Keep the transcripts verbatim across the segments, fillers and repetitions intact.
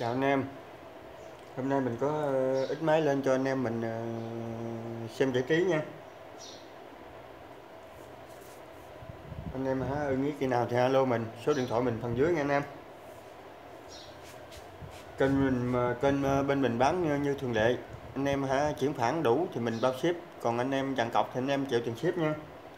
Chào anh em, hôm nay mình có ờ, ít máy lên cho anh em mình ờ, xem giải trí nha. Anh em hả ưng ý kỳ nào thì alo mình, số điện thoại mình phần dưới nha anh em. Kênh mình mà kênh ờ, bên mình bán như, như thường lệ. Anh em hả chuyển khoản đủ thì mình bao ship, còn anh em dàn cọc thì anh em chịu tiền ship nha.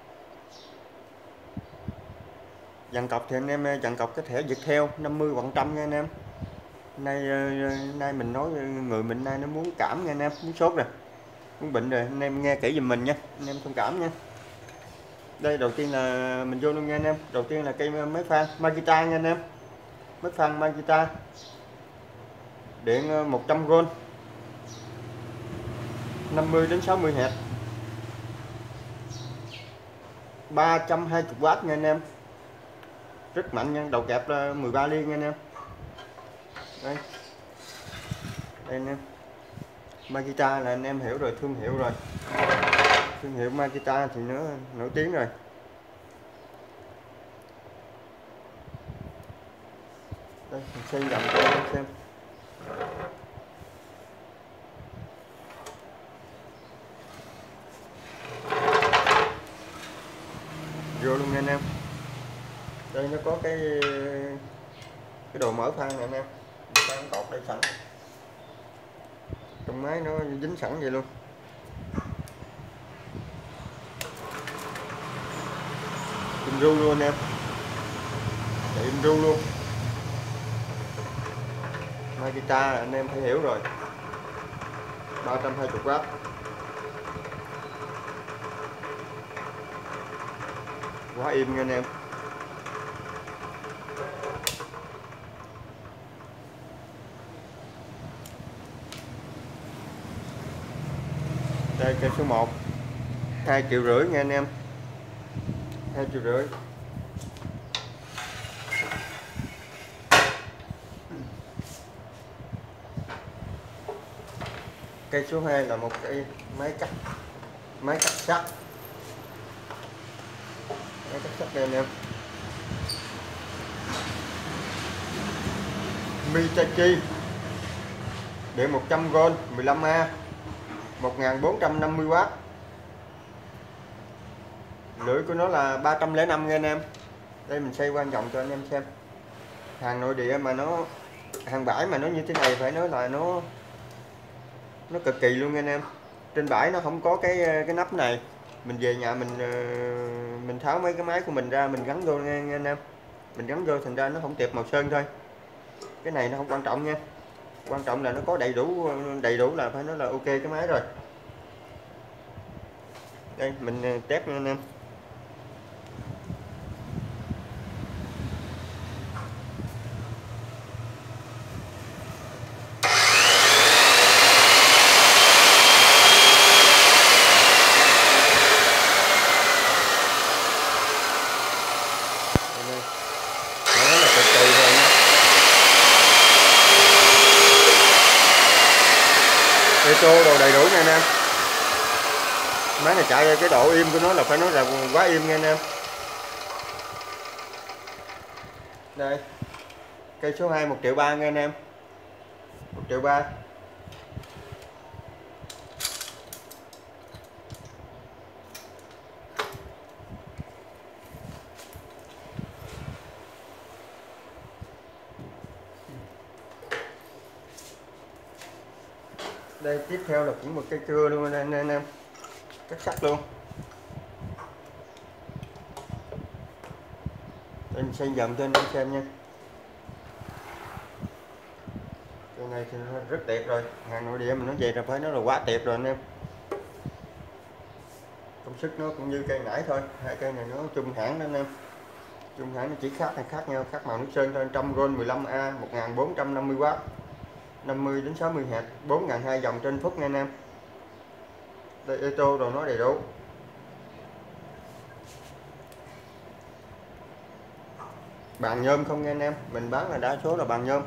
Dàn cọc thì anh em ờ, dàn cọc cái thẻ Viettel năm mươi hoặc trăm nha anh em. Nay ờ, nay mình nói ờ, người mình nay nó muốn cảm nha anh em, muốn sốt rồi, muốn bệnh rồi, anh em nghe kỹ giùm mình nha, anh em thông cảm nha. Đây đầu tiên là mình vô luôn nha anh em. Đầu tiên là cây máy phan Makita nha anh em. Máy phan Makita điện ờ, một trăm vôn, năm mươi đến sáu mươi Hz, ba trăm hai mươi W nha anh em. Rất mạnh nha, đầu kẹp là mười ba ly nha anh em. Đây. Đây anh em. Makita là anh em hiểu rồi, thương hiệu rồi. Thương hiệu Makita thì nó nổi tiếng rồi. Đây, mình xây dòng cho anh em xem. Vô luôn nha anh em. Đây nó có cái cái đồ mở phan này anh em. Phan cột đây sẵn. Trong máy nó dính sẵn vậy luôn. Im ru luôn anh em. Để im ru luôn. Makita anh em phải hiểu rồi. ba trăm hai mươi W. Quá im nha anh em. Đây cây số một, hai triệu rưỡi nha anh em. hai triệu rưỡi. Cây số hai là một cây máy cắt máy cắt sắt. Máy cắt sắt đây anh em. Mitachi điện một trăm vôn, mười lăm A, một nghìn bốn trăm năm mươi W. Lưỡi của nó là ba trăm lẻ năm nha anh em. Đây mình xây qua vòng cho anh em xem. Hàng nội địa mà nó hàng bãi mà nó như thế này phải nói là nó nó cực kỳ luôn nha anh em. Trên bãi nó không có cái cái nắp này. Mình về nhà mình mình tháo mấy cái máy của mình ra mình gắn vô nha, nha anh em. Mình gắn vô thành ra nó không tiệp màu sơn thôi. Cái này nó không quan trọng nha. Quan trọng là nó có đầy đủ đầy đủ là phải nói là ok cái máy rồi. Đây mình test nha anh em. Eto đồ đầy đủ nha anh em. Máy này chạy cái độ im của nó là phải nói là quá im nha anh em. Đây. Cây số hai một triệu ba nha anh em. một triệu ba. Đây tiếp theo là cũng một cây cưa luôn anh em, em. Cắt sắt luôn. Đây mình xây dòng cho anh em xem nha. Cây này thì nó rất đẹp rồi, hàng nội địa mình nói về là phải nói là quá đẹp rồi anh em. Công suất nó cũng như cây nãy thôi, hai cây này nó chung hãng đó anh em. Chung hãng nó chỉ khác là khác nhau, khác màu nước sơn thôi. Trăm vôn mười lăm A, một nghìn bốn trăm năm mươi W, năm mươi đến sáu mươi Hz, bốn nghìn hai trăm vòng trên phút nha anh em. Đây Eto rồi nó đầy đủ. Bàn nhôm không nha anh em, mình bán là đa số là bàn nhôm.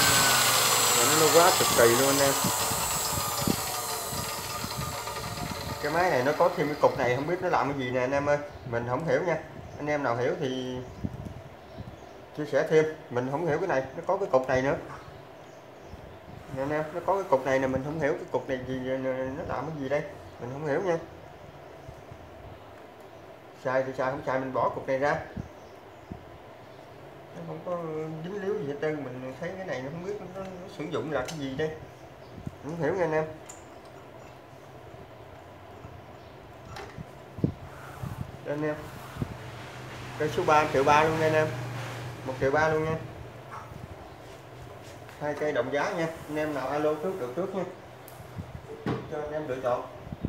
Và nó quá cực kỳ luôn anh em. Cái máy này nó có thêm cái cục này, không biết nó làm cái gì nè anh em ơi, mình không hiểu nha. Anh em nào hiểu thì chia sẻ thêm, mình không hiểu cái này, nó có cái cục này nữa nè anh em, nó có cái cục này nè, mình không hiểu cái cục này gì, nó làm cái gì đây, mình không hiểu nha. Sai thì sai, không sai mình bỏ cục này ra, nó không có dính líu gì hết trơn. Mình thấy cái này nó không biết nó, nó sử dụng là cái gì đây, không hiểu nha anh em. Đây anh em, cây số ba triệu ba luôn nha anh em, một triệu ba luôn nha, hai cây đồng giá nha. Anh em nào alo trước được trước nha, cho anh em lựa chọn.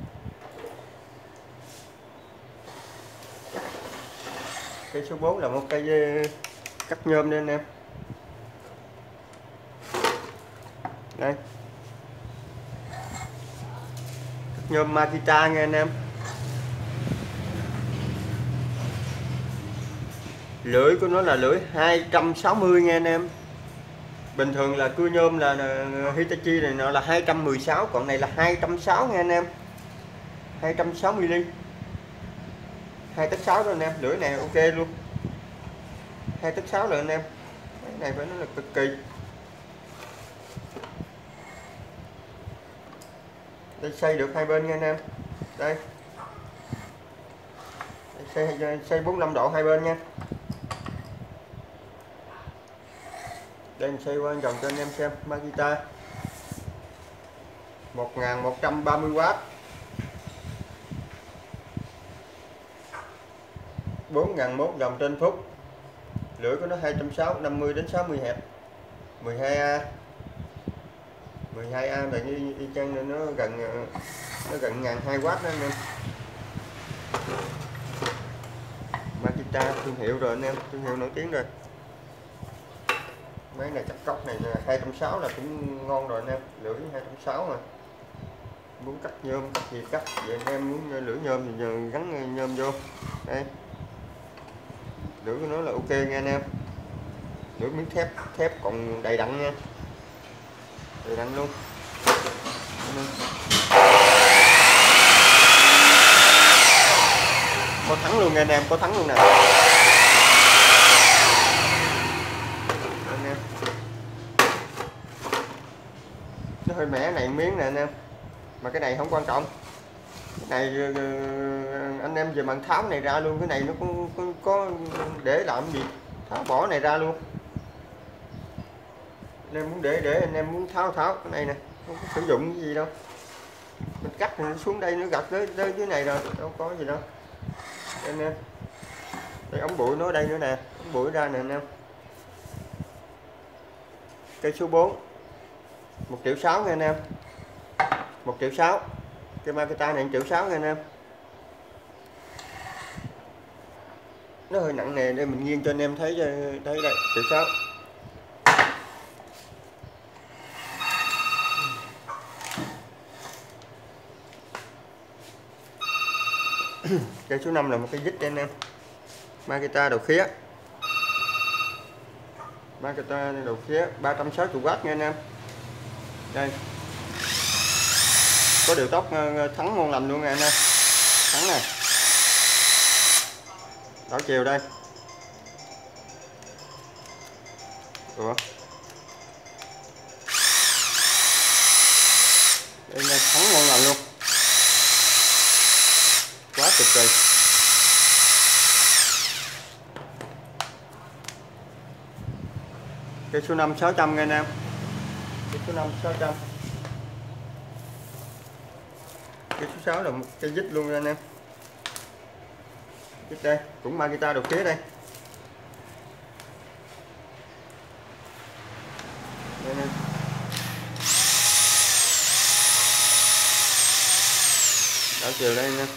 Cây số bốn là một cây cắt nhôm đây anh em, đây cắt nhôm Makita nha anh em. Lưỡi của nó là lưỡi hai trăm sáu mươi nha anh em. Bình thường là cưa nhôm là Hitachi này nó là hai trăm mười sáu, còn này là hai trăm sáu nha anh em, hai trăm sáu mươi ly, hai tấc sáu đó anh em. Lưỡi này ok luôn, hai tấc sáu rồi anh em. Cái này phải nói là cực kỳ. Đây xây được hai bên nha anh em, đây, đây xây xây bốn mươi lăm độ hai bên nha. Đây mình xây qua vòng cho anh em xem. Makita một nghìn một trăm ba mươi oát, bốn nghìn một vòng trên phút. Lưỡi của nó hai trăm sáu mươi, năm mươi đến sáu mươi hẹp, mười hai A, mười hai A là như y chang, nó gần nó gần ngàn hai oát đó anh em. Makita thương hiệu rồi anh em, thương hiệu nổi tiếng rồi. Máy này chắc cốc này là hai trăm sáu mươi là cũng ngon rồi anh em, lưỡi hai trăm sáu mươi mà. Muốn cắt nhôm cắt gì cắt, vậy anh em muốn lưỡi nhôm thì giờ gắn nhôm vô. Đây, lưỡi của nó là ok nha anh em, lưỡi miếng thép thép còn đầy đặn nha, đầy đặn luôn. Có thắng luôn nha anh em, có thắng luôn nè anh em. Nó hơi mẻ này miếng nè anh em, mà cái này không quan trọng. Cái này anh em về bằng tháo này ra luôn, cái này nó có, có, có để làm gì, tháo bỏ này ra luôn. Anh em muốn để để anh em muốn tháo tháo cái này nè, không có sử dụng cái gì đâu. Mình cắt nó xuống đây nó gặt tới tới dưới này rồi, đâu có gì đâu anh em. Đây ống bụi nó ở đây nữa nè, ống bụi ra nè anh em. Cây số bốn một triệu sáu nha anh em, một triệu sáu. Cái Makita này một triệu sáu nha anh em. Nó hơi nặng nề, để mình nghiêng cho anh em thấy thấy đây, triệu sáu. Cây số năm là một cái dít anh em, Makita đầu khía, Makita đầu khía ba trăm sáu mươi oát nha anh em. Đây, có điều tốc thắng ngon lành luôn nha anh em, thắng nè, đảo chiều đây. Ủa, đây là thắng ngon lành luôn, quá tuyệt vời. Cây số năm sáu trăm nha anh em, cây số năm sáu trăm. Cây số sáu là một cây dít luôn nha anh em, dít đây cũng Makita đầu phía đây. Đây nè. Đảo chiều đây nha.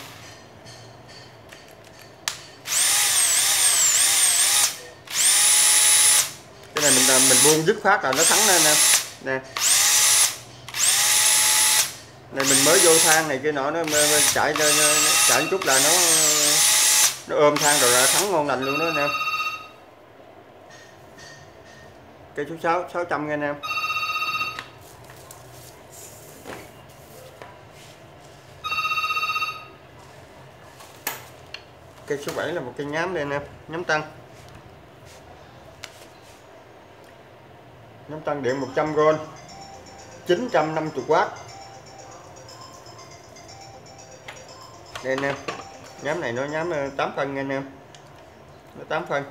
Cái này mình mình buông dứt phát là nó thắng lên nè. Nè. Này mình mới vô thang này kia nọ, nó chạy chạy một chút là nó nó ôm thang rồi là thắng ngon lành luôn đó anh em. Cây số sáu sáu trăm nha anh em. cây số bảy là một cây nhám đây anh em, nhám tăng. Nhám tăng điện một trăm vôn, chín trăm năm mươi W. Đây anh em, nhám này nó nhám tám phân nha anh em, nó tám phân.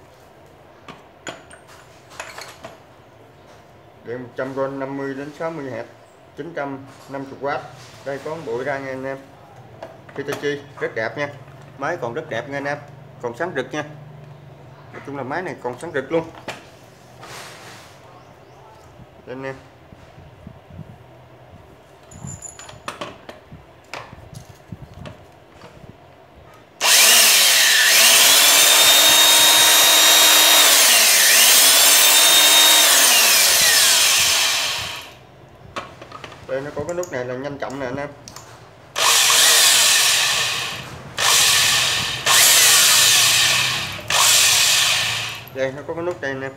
Điện một trăm vôn, năm mươi đến sáu mươi héc, chín trăm năm mươi W. Đây có bụi ra nha anh em. Hitachi rất đẹp nha, máy còn rất đẹp nha anh em, còn sáng rực nha. Nói chung là máy này còn sáng rực luôn. Đây anh em. Đây nó có cái nút này là nhanh chậm nè anh em. Đây nó có cái nút đây anh em.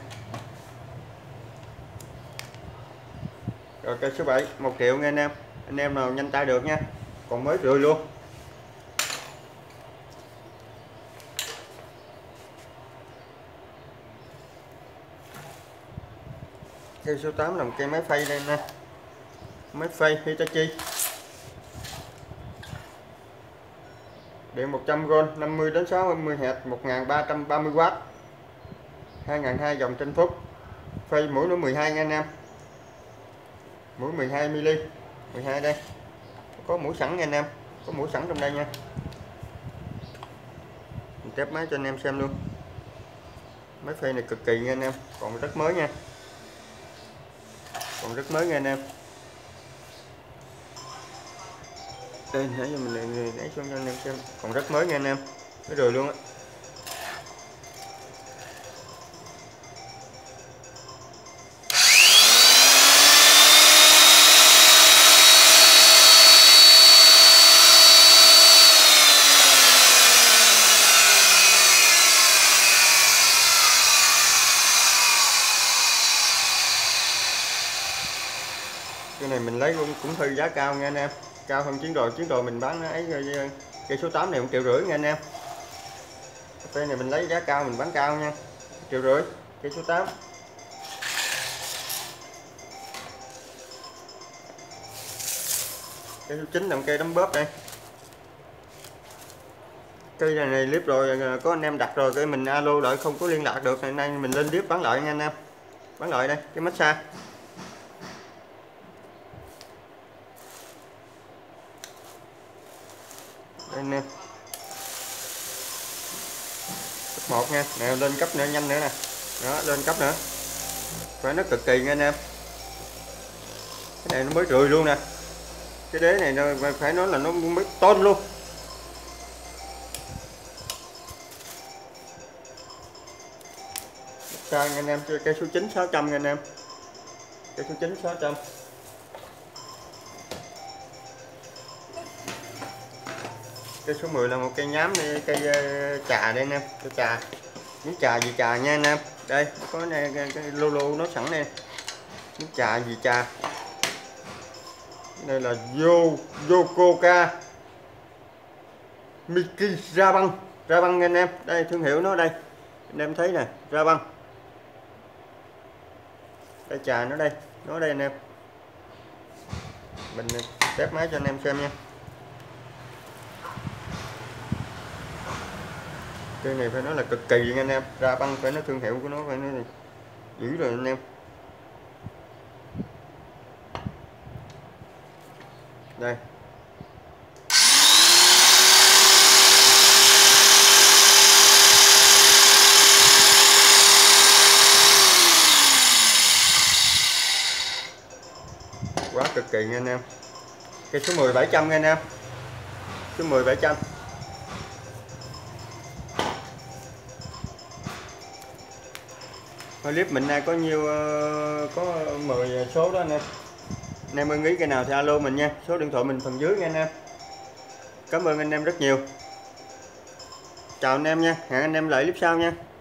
Rồi cây số bảy một triệu nha anh em. Anh em nào nhanh tay được nha. Còn mới rưỡi luôn. Cây số tám là một cây máy phay đây nè. Máy phay Hitachi. Điện một trăm vôn, năm mươi đến sáu mươi héc, một nghìn ba trăm ba mươi W. hai nghìn hai trăm dòng trên phút. Phay mũi nó mười hai nha anh em. Mũi mười hai mi li, mười hai đây. Có mũi sẵn nha anh em, có mũi sẵn trong đây nha. Mình test máy cho anh em xem luôn. Máy phay này cực kỳ nha anh em, còn rất mới nha. Còn rất mới nha anh em. Đây nãy giờ mình lấy xuống cho anh em xem, còn rất mới nha anh em, mới rồi luôn á. Cái này mình lấy cũng cũng hơi giá cao nha anh em, cao hơn chiến đội. Chiến đội mình bán ấy cây số tám này một triệu rưỡi nha anh em. Cây này mình lấy giá cao, mình bán cao nha, triệu rưỡi cây số tám. Cây số chín là một cây đấm bóp đây. Cây này, này clip rồi có anh em đặt rồi, cái mình alo lại không có liên lạc được, hôm nay mình lên clip bán lại nha anh em. Bán lại đây cái massage. Đây anh em. Cấp một nha, nè lên cấp nữa, nhanh nữa nè. Đó, lên cấp nữa. Phải nó cực kỳ nha anh em. Cái này nó mới rưỡi luôn nè. Cái đế này nó phải nói là nó mới tôn luôn. Sao nha anh em, cây số chín sáu trăm nha anh em. Cây số chín sáu trăm. Cây số mười là một cây nhám đây, cây uh, trà đây anh em, cây trà. Miếng trà gì trà nha anh em. Đây, có này cái, cái logo nó sẵn đây. Miếng trà gì trà. Đây là Yo Yokoka Miki ra băng, ra băng anh em. Đây thương hiệu nó đây. Anh em thấy nè, ra băng. Đây trà nó đây, nó đây anh em. Mình test máy cho anh em xem nha. Cây này phải nói là cực kỳ nha anh em, ra băng phải nói thương hiệu của nó phải nói dữ rồi anh em. Đây. Quá cực kỳ nha anh em. Cây số mười bảy trăm nha anh em. Số mười bảy trăm. Clip mình nay có nhiêu có mười số đó anh em. Anh em ưng ý cái nào thì alo mình nha. Số điện thoại mình phần dưới nha anh em. Cảm ơn anh em rất nhiều. Chào anh em nha. Hẹn anh em lại clip sau nha.